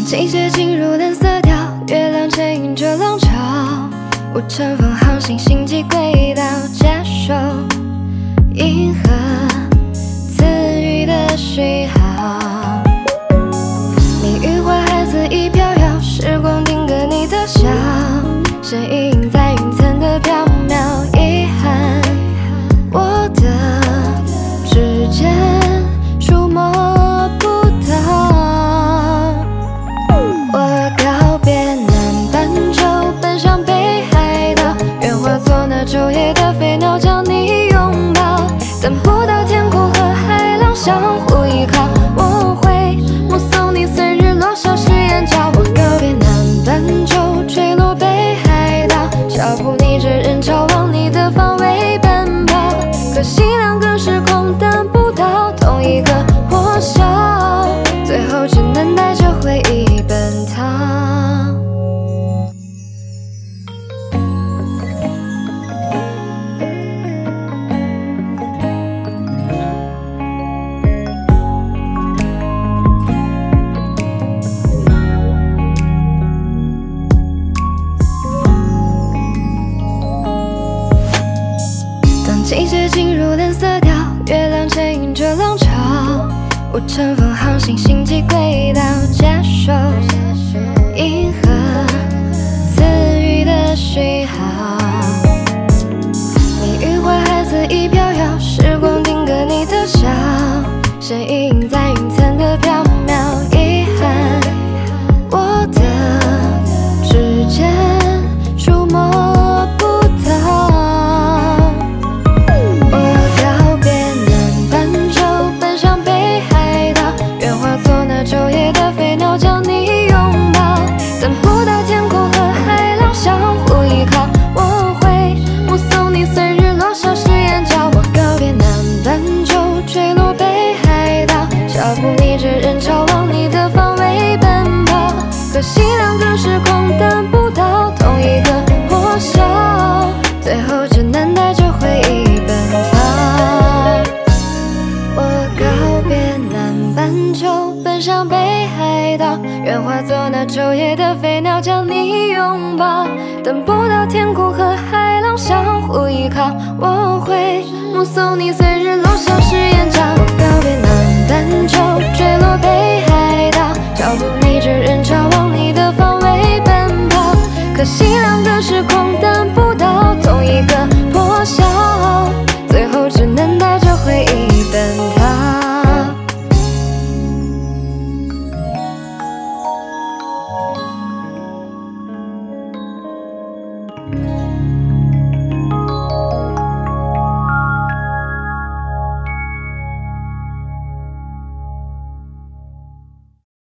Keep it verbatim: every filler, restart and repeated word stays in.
季节进入蓝色调，月亮牵引着浪潮，我乘风航行星际轨道，接受银河赐予的讯号。你与花海肆意飘摇，时光定格你的笑，身影在云层的缥缈，遗憾我的指尖触摸不到。我告别南半球，奔向北海道，愿化作那昼夜的飞鸟，将你拥抱。等不到天空和海浪相互依靠，我会目送你随日落消失眼角。我告别南半球，坠落北海道，脚步逆着人潮往你的方位奔跑。可惜两个时空等不到同一个破晓，最后只能带着回忆奔逃。当季节进入蓝色调，月亮牵引着浪潮，我乘风航行星际轨道，接受银河赐予的讯号。你与花海肆意飘摇，时光定格你的笑，身影在云层的缥缈，遗憾我的指尖触摸不到。昼夜的飞鸟将你拥抱，等不到天空和海浪相互依靠，我会目送你随日落消失眼角。我告别南半球，坠落北海道，脚步逆着人潮往你的方位奔跑。可惜两个时空等不到同一个破晓，最后只能带着回忆奔逃。我告别南半球，奔向北海道，愿化作那昼夜的飞鸟，将你拥抱。等不到天空和海浪相互依靠，我会目送你随日落消失眼角。我告别南半球，